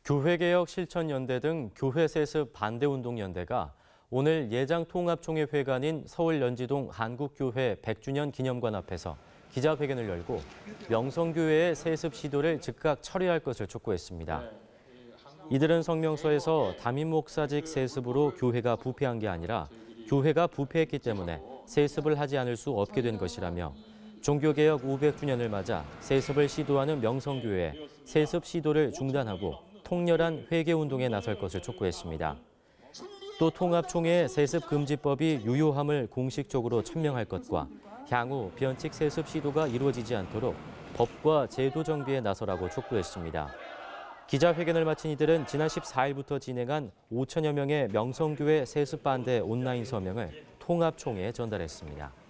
교회개혁 실천연대 등 교회세습 반대운동연대가 오늘 예장통합총회 회관인 서울 연지동 한국교회 100주년 기념관 앞에서 기자회견을 열고 명성교회의 세습 시도를 즉각 처리할 것을 촉구했습니다. 이들은 성명서에서 담임 목사직 세습으로 교회가 부패한 게 아니라 교회가 부패했기 때문에 세습을 하지 않을 수 없게 된 것이라며 종교개혁 500주년을 맞아 세습을 시도하는 명성교회의 세습 시도를 중단하고 통렬한 회개운동에 나설 것을 촉구했습니다. 또 통합총회의 세습금지법이 유효함을 공식적으로 천명할 것과 향후 변칙 세습 시도가 이루어지지 않도록 법과 제도 정비에 나서라고 촉구했습니다. 기자회견을 마친 이들은 지난 14일부터 진행한 5천여 명의 명성교회 세습 반대 온라인 서명을 통합총회에 전달했습니다.